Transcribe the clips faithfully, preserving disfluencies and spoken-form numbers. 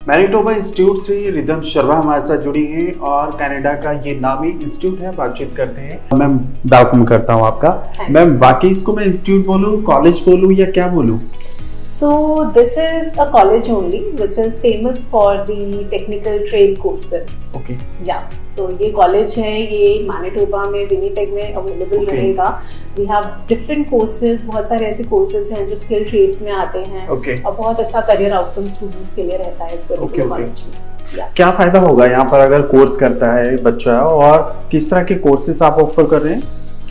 Manitoba Institute से रिदम शर्मा हमारे साथ जुड़ी हैं और कनाडा का ये नामी इंस्टीट्यूट है। बातचीत करते हैं। मैम वेलकम करता हूँ आपका। मैम बाकी इसको मैं इंस्टीट्यूट बोलूँ, कॉलेज बोलूँ या क्या बोलूँ? So this is a college only, which is famous for the technical trade courses. Okay. Yeah. So ये college है, ये मैनिटोबा में, विनीपेग में अवेलेबल okay. रहेगा। We have different courses, बहुत सारे ऐसे courses हैं जो स्किल ट्रेड्स में आते हैं okay. और बहुत अच्छा करियर आउटकम स्टूडेंट्स के लिए रहता है इस पर्टिकुलर कॉलेज में। yeah. क्या फायदा होगा यहाँ पर अगर कोर्स करता है बच्चा, और किस तरह के कोर्सेस आप ऑफर कर रहे हैं?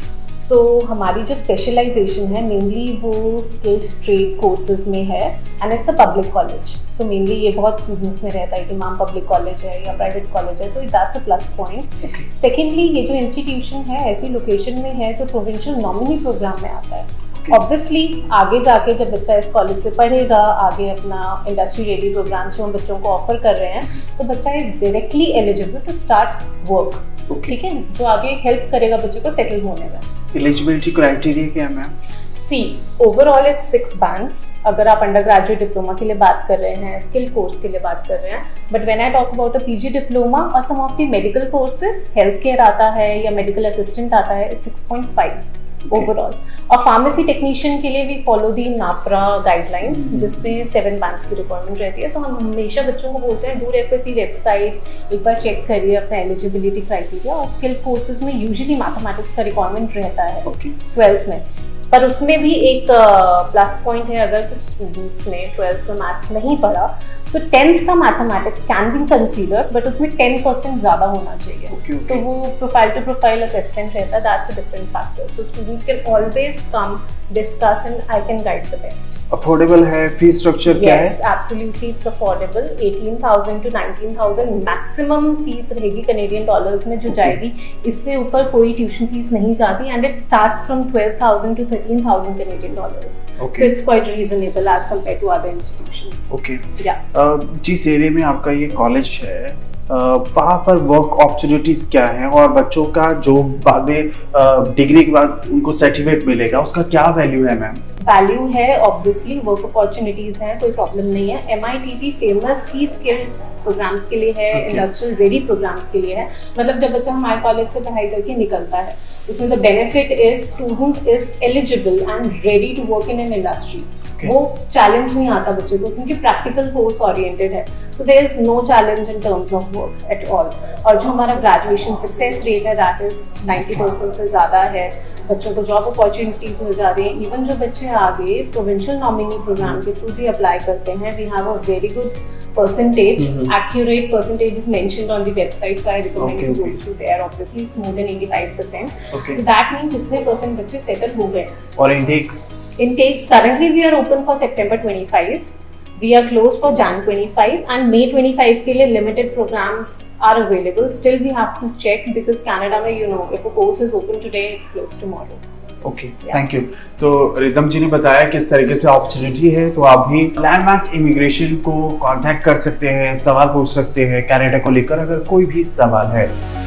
सो so, हमारी जो स्पेशलाइजेशन है मेनली वो स्किल्ड ट्रेड कोर्सेज में है and it's a public college. So mainly ये बहुत स्टूडेंट्स में रहता है कि मैम पब्लिक कॉलेज है या प्राइवेट कॉलेज है, तो that's a plus point. Secondly ये जो इंस्टीट्यूशन है ऐसी लोकेशन में है जो प्रोविंशियल नॉमिनी प्रोग्राम में आता है। Obviously okay. आगे जाके जब बच्चा इस कॉलेज से पढ़ेगा, आगे अपना इंडस्ट्री रेडी प्रोग्राम्स जो हम बच्चों को ऑफर कर रहे हैं, तो बच्चा is directly eligible to start work. ठीक है, जो आगे हेल्प करेगा बच्चे को सेटल होने में। एलिजिबिलिटी क्राइटेरिया क्या है ma'am? See overall it's six bands. अगर आप अंडर ग्रेजुएट डिप्लोमा के लिए बात कर रहे हैं, स्किल कोर्स के लिए बात कर रहे हैं, but when I talk about a PG diploma और some of the medical courses, health care आता है या मेडिकल असिस्टेंट आता है, it's six point five overall. और फार्मेसी टेक्नीशियन के लिए we follow the NAPRA guidelines जिसमें सेवन बैंड्स की रिक्वायरमेंट रहती है। सो so, हम हमेशा बच्चों को बोलते हैं डू रेफर दी वेबसाइट, एक बार चेक करिए अपना एलिजिबिलिटी क्राइटेरिया। और स्किल कोर्सेज में यूजुअली मैथमेटिक्स का रिक्वायरमेंट रहता है ट्वेल्थ okay. में, पर उसमें भी एक प्लस uh, पॉइंट है, अगर कुछ स्टूडेंट्स ने ट्वेल्थ में मैथ्स नहीं पढ़ा, सो टेंथ का mathematics can be considered, but उसमें टेन परसेंट ज़्यादा होना चाहिए। So okay, okay. so, वो प्रोफाइल टू प्रोफाइल असेसमेंट रहता है, that's a different factor. So students can always come discuss and I can guide the best. Affordable है? Fees structure क्या है? Yes, absolutely it's affordable. Eighteen thousand to nineteen thousand maximum fees रहेगी Canadian dollars में जो okay. जाएगी। इससे ऊपर कोई ट्यूशन फीस नहीं जाती and it starts from twelve thousand to thirteen thousand Canadian dollars. Okay. So it's quite reasonable as compared to other institutions. Okay. Yeah. uh, जिस एरिया में आपका ये कॉलेज है, uh, वहाँ पर वर्क अपॉर्चुनिटीज क्या है, और बच्चों का जो बाद में डिग्री uh, के बाद उनको सर्टिफिकेट मिलेगा उसका क्या वैल्यू है मैम? वैल्यू है ऑब्वियसली, वर्क अपॉर्चुनिटीज हैं, कोई प्रॉब्लम नहीं है। M I T T famous ही स्किल्ड प्रोग्राम्स के लिए है, इंडस्ट्रियल रेडी प्रोग्राम्स के लिए है। मतलब जब बच्चा हमारे कॉलेज से पढ़ाई करके निकलता है, उसमें the benefit is student is eligible and ready to work in an industry. वो चैलेंज नहीं आता बच्चे को क्योंकि प्रैक्टिकल कोर्स ओरिएंटेड है। So there is no challenge in terms of work at all. और जो हमारा ग्रेजुएशन सक्सेस रेट है दैट इज नाइन्टी परसेंट से ज़्यादा है। बच्चों को जॉब अपॉर्चुनिटीज मिल जा रही हैं। इवन जो बच्चे आगे प्रोविंशियल नॉमिनी प्रोग्राम के थ्रू भी अप्लाई करते हैं, we have a very good percentage, mm-hmm. accurate percentage is mentioned on the website, so I recommend okay, you okay. go through there. Obviously, it's more than eighty-five percent. Okay. So that means इतने percent बच्चे settle हो गए। और intake? Intakes currently we are open for September twenty-five. We are closed for January twenty-five and May twenty-five के लिए limited programs are available. Still we have to check because Canada में you know if a course is open today, it's closed tomorrow. Okay, thank you. तो Rhythm ji ने बताया किस तरीके से opportunity है, तो आप भी लैंडमार्क इमिग्रेशन को कांटेक्ट कर सकते हैं, सवाल पूछ सकते हैं कनाडा को लेकर अगर कोई भी सवाल है।